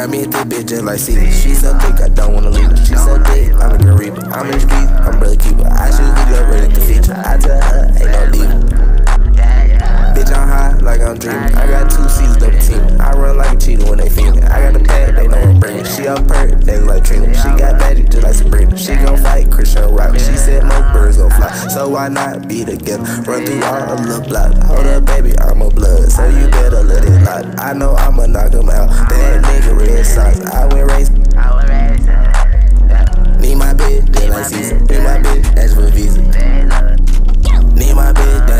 Got me a thick bitch just like Caesar. She so thick, I don't wanna leave her. She so thick, I'm a good reaper. I'm in the streets, I'm brother keeper. I should leave her ready to feature. I tell her, ain't no diva. Bitch, I'm high like I'm dreaming. I got 2 C's, double teaming. I run like a cheetah when they feeding. I got a pack, they know I'm bringing. She up perk, they like Trina. She got magic just like Sabrina. She gon' fight Christian Rock. She said most birds gon' fly, so why not be together? Run through all a little block. Hold up, baby, I'm a blood, so you better let it lock. I know I'ma knock him out. That nigga red socks. I went racing. Need my bitch, then like Caesar. Need my bitch, ask for a visa. Need my bitch.